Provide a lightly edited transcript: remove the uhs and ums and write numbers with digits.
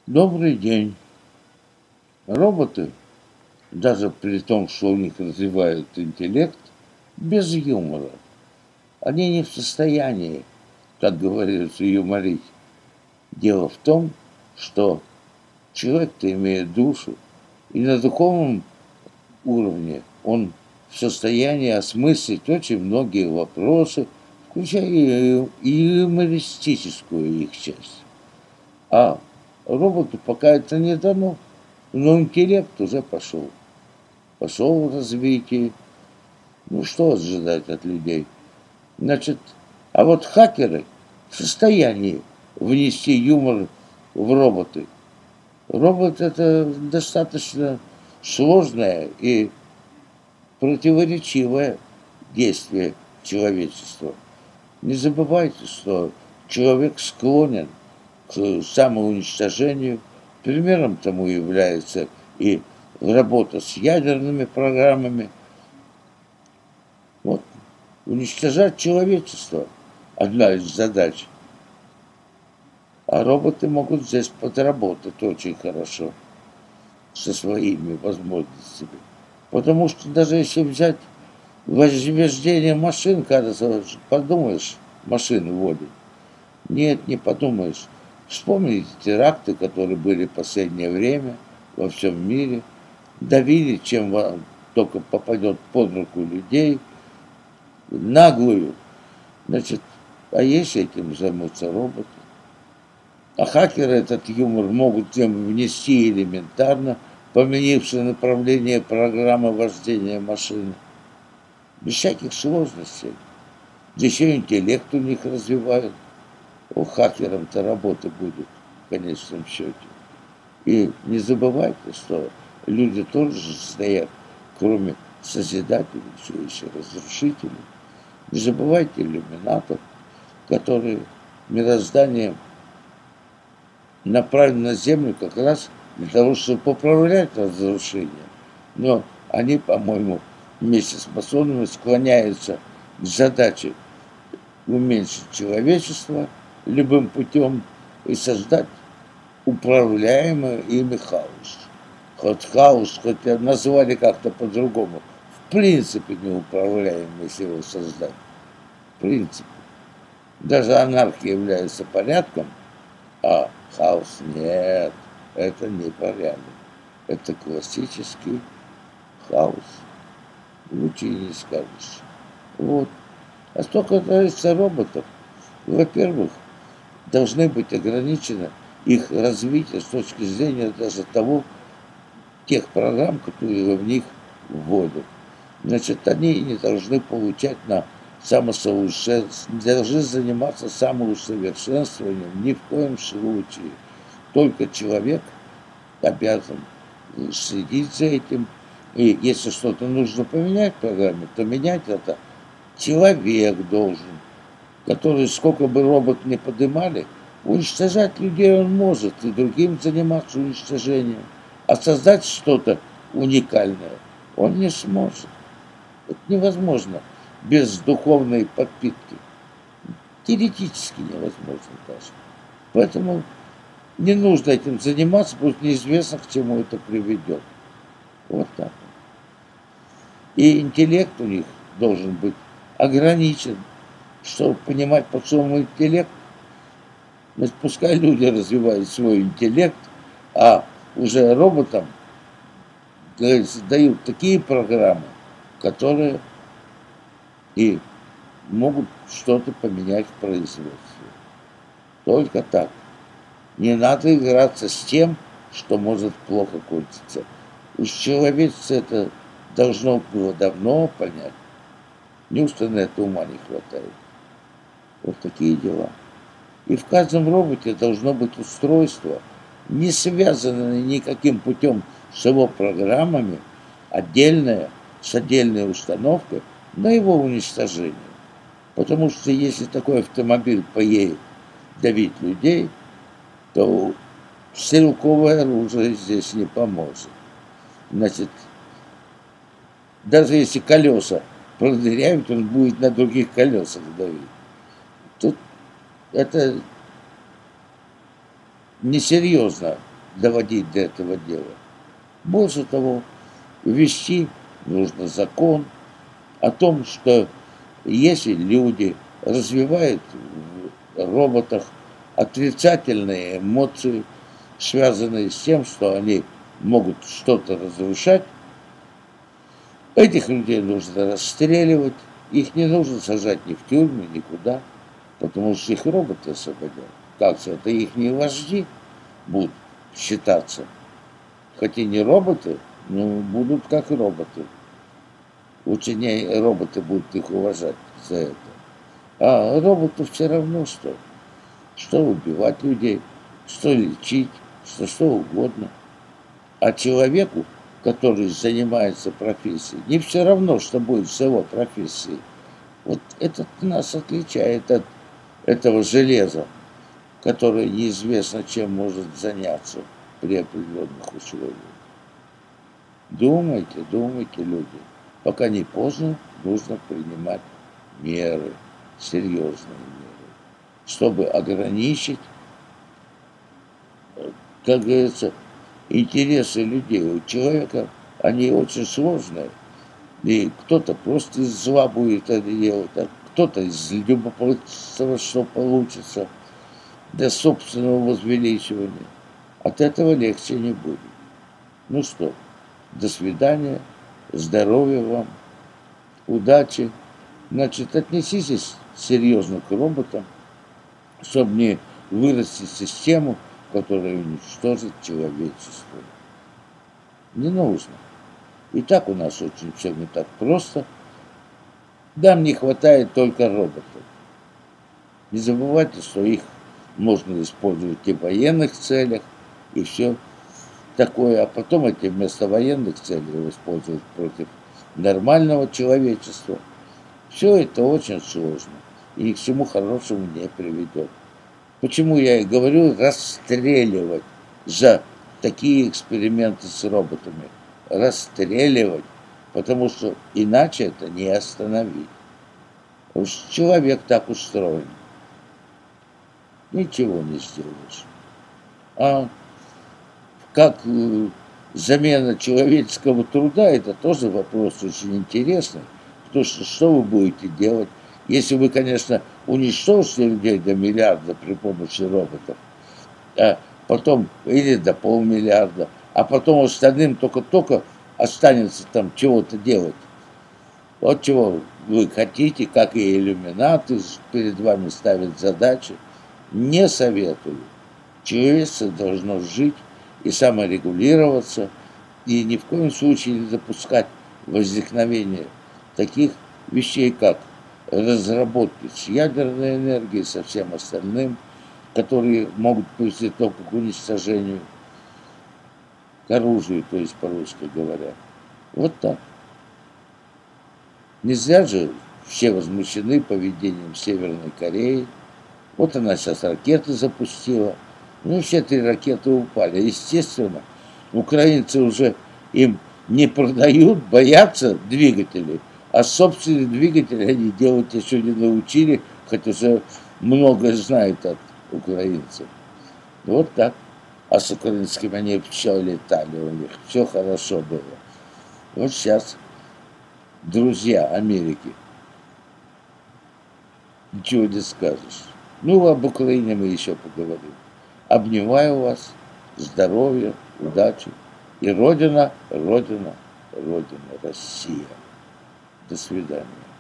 Добрый день. Роботы, даже при том, что у них развивают интеллект, без юмора. Они не в состоянии, как говорится, юморить. Дело в том, что человек-то имеет душу, и на духовном уровне он в состоянии осмыслить очень многие вопросы, включая и юмористическую их часть. А роботу пока это не дано, но интеллект уже пошел. Пошел в развитие. Ну, что ожидать от людей? Значит, а вот хакеры в состоянии внести юмор в роботы. Робот — это достаточно сложное и противоречивое действие человечества. Не забывайте, что человек склонен к самоуничтожению. Примером тому является и работа с ядерными программами. Вот, уничтожать человечество — одна из задач. А роботы могут здесь подработать очень хорошо со своими возможностями. Потому что даже если взять вождение машин, кажется, подумаешь, машины водят. Нет, не подумаешь. Вспомните теракты, которые были в последнее время во всем мире. Давили, чем только попадет под руку людей, наглую. Значит, а если этим займутся роботы? А хакеры этот юмор могут тем внести элементарно, поменявши направление программы вождения машины. Без всяких сложностей. Да еще интеллект у них развивают. У хакерам-то работа будет в конечном счете. И не забывайте, что люди тоже стоят, кроме созидателей, еще разрушителей. Не забывайте иллюминатов, которые мирозданием направлены на Землю как раз для того, чтобы поправлять разрушение. Но они, по-моему, вместе с масонами склоняются к задаче уменьшить человечество любым путем и создать управляемый ими хаос. Хоть хаос, хоть назвали как-то по-другому, в принципе неуправляемый, если его создать. В принципе. Даже анархия является порядком, а хаос нет, это не порядок. Это классический хаос. Лучше и не скажешь. Вот. А что касается роботов, во-первых, должны быть ограничены их развитие с точки зрения даже того, тех программ, которые в них вводят. Значит, они не должны получать на самосовершенствование, не должны заниматься самоусовершенствованием ни в коем случае. Только человек обязан следить за этим. И если что-то нужно поменять в программе, то менять это человек должен, который, сколько бы робот не поднимали, уничтожать людей он может, и другим заниматься уничтожением. А создать что-то уникальное он не сможет. Это невозможно без духовной подпитки. Теоретически невозможно даже. Поэтому не нужно этим заниматься, потому что неизвестно, к чему это приведет. Вот так. И интеллект у них должен быть ограничен. Чтобы понимать, под словом интеллект, значит, пускай люди развивают свой интеллект, а уже роботам, говорится, дают такие программы, которые и могут что-то поменять в производстве. Только так. Не надо играться с тем, что может плохо кончиться. Уж человечество это должно было давно понять. Неужто на это ума не хватает? Вот такие дела. И в каждом роботе должно быть устройство, не связанное никаким путем с его программами, отдельное, с отдельной установкой на его уничтожение. Потому что если такой автомобиль поедет давить людей, то стрелковое оружие здесь не поможет. Значит, даже если колеса продырявить, он будет на других колесах давить. Тут это несерьезно доводить до этого дела. Больше того, ввести нужно закон о том, что если люди развивают в роботах отрицательные эмоции, связанные с тем, что они могут что-то разрушать, этих людей нужно расстреливать, их не нужно сажать ни в тюрьму, никуда, потому что их роботы освободят. Как же это их не вожди будут считаться? Хотя не роботы, но будут как роботы. Лучше не роботы будут их уважать за это. А роботу все равно что убивать людей, что лечить, что угодно. А человеку, который занимается профессией, не все равно, что будет с его профессией. Вот это нас отличает от этого железа, которое неизвестно чем может заняться при определенных условиях. Думайте, люди. Пока не поздно, нужно принимать меры, серьезные меры, чтобы ограничить, как говорится, интересы людей. У человека они очень сложные. И кто-то просто из зла будет это делать, а кто-то из любопытства, что получится, для собственного возвеличивания. От этого легче не будет. Ну что, до свидания, здоровья вам, удачи. Значит, отнеситесь серьезно к роботам, чтобы не вырастить систему, которая уничтожит человечество. Не нужно. И так у нас очень все не так просто. Нам не хватает только роботов. Не забывайте, что их можно использовать и в военных целях, и все такое. А потом эти вместо военных целей использовать против нормального человечества. Все это очень сложно и ни к чему хорошему не приведет. Почему я и говорю расстреливать за такие эксперименты с роботами. Расстреливать, потому что иначе это не остановить. Потому что человек так устроен. Ничего не сделаешь. А как замена человеческого труда, это тоже вопрос очень интересный. Потому что вы будете делать, если вы, конечно, уничтожите людей до миллиарда при помощи роботов, а потом или до полмиллиарда, а потом остальным только останется там чего-то делать. Вот чего вы хотите, как и иллюминаты перед вами ставят задачи. Не советую. Человечество должно жить и саморегулироваться, и ни в коем случае не допускать возникновения таких вещей, как разработки с ядерной энергией, со всем остальным, которые могут привести только к уничтожению, к оружию, то есть по-русски говоря. Вот так. Не зря же все возмущены поведением Северной Кореи. Вот она сейчас ракеты запустила. Ну, все 3 ракеты упали. Естественно, украинцы уже им не продают, боятся двигателей. А собственные двигатели они делать еще не научили, хотя уже многое знают от украинцев. Вот так. А с украинскими они все летали у них, все хорошо было. Вот сейчас друзья Америки, ничего не скажешь. Ну, об Украине мы еще поговорим. Обнимаю вас, здоровья, удачи. И Родина, Родина, Родина, Россия. До свидания.